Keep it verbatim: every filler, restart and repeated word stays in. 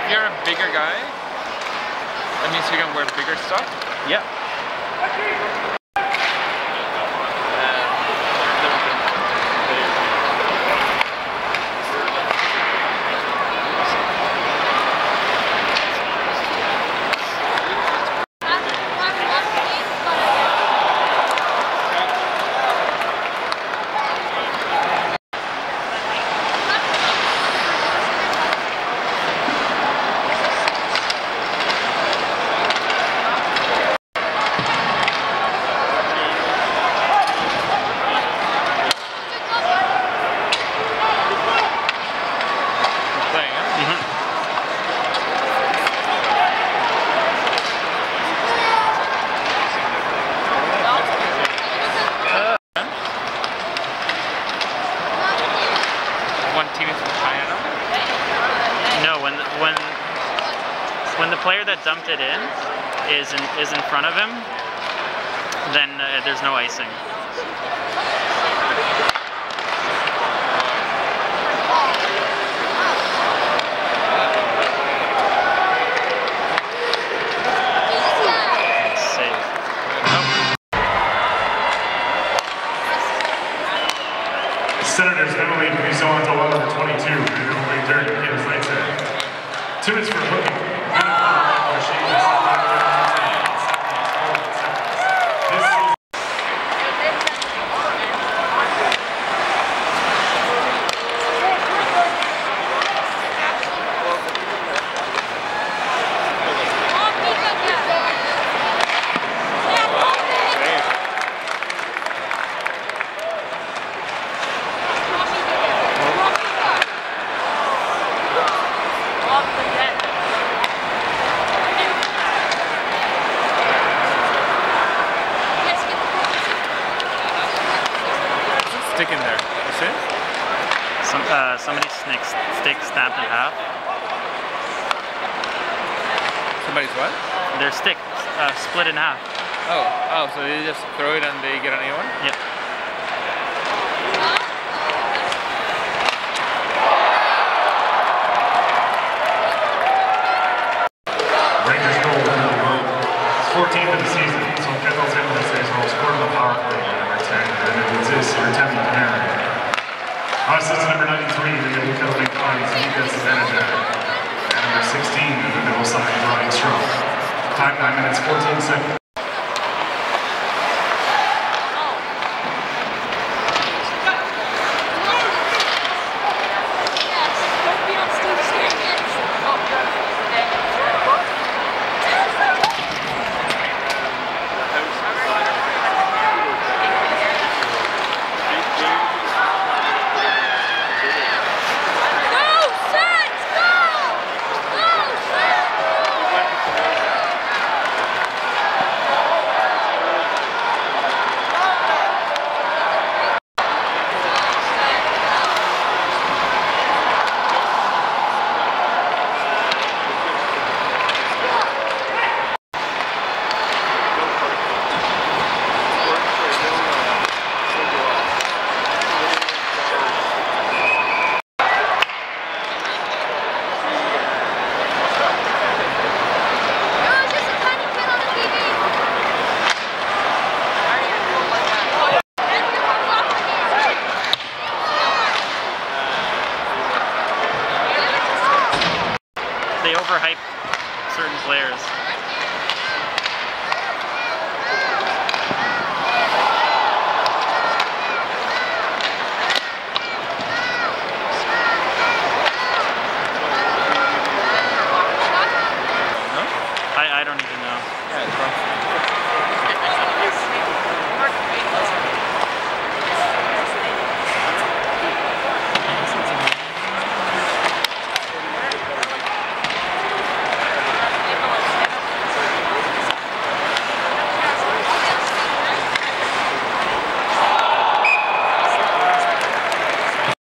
you're a bigger guy, that means you can wear bigger stuff? Yeah. When the player that dumped it in is in, is in front of him, then uh, there's no icing. It's safe. Nope. Senators Emily Gustavsson to one over twenty-two. Emily Durden his right side. Two is for hooking. Stick in there. That's it? Some, uh, somebody's stick, stick snapped in half. Somebody's what? Their stick uh, split in half. Oh, oh, so you just throw it and they get a new one? Yep. Rangers goal fourteenth of the season, so Kettle's in with this goal, scored on the power play number ten, and it was this, or ten with Canary. On assist number ninety-three, the Blue Kettle finds defensive manager. And number sixteen, in the middle side, Ryan Strong. Time nine minutes, fourteen seconds. They overhype certain players. No? I, I don't even know. Yeah, it's wrong.